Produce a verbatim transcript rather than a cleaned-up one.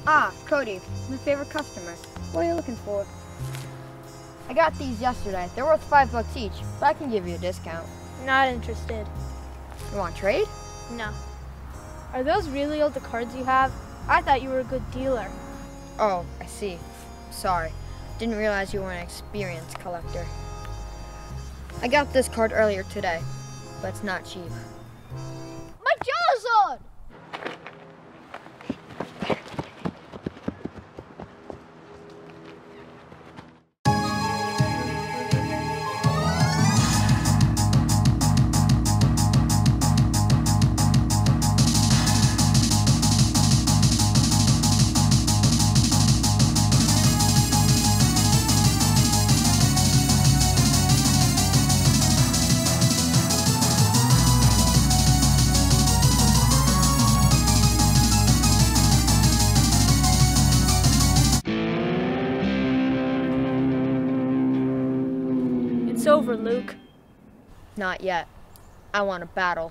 Ah, Cody, my favorite customer. What are you looking for? I got these yesterday. They're worth five bucks each, but I can give you a discount. Not interested. You want to trade? No. Are those really all the cards you have? I thought you were a good dealer. Oh, I see. Sorry. Didn't realize you were an experienced collector. I got this card earlier today, but it's not cheap. My jaw's on! It's over, Luke. Not yet. I want a battle.